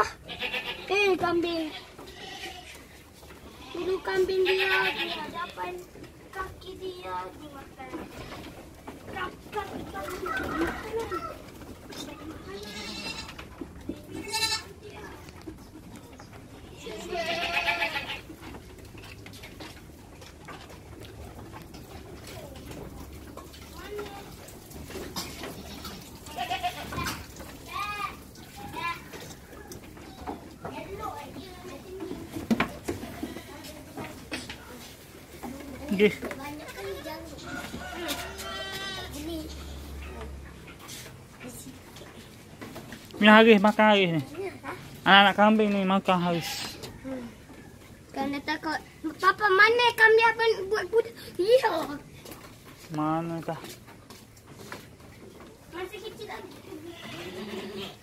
Kambing. Bulu kambing dia hadapan kaki dia dimakan. Kaki kambing. Okay. Ni habis makan habis ni. Anak-anak kambing ni makan habis. Kerana takut. Papa mana kambing apa buat budak? Ya. Mana kah? Masih kecil lagi.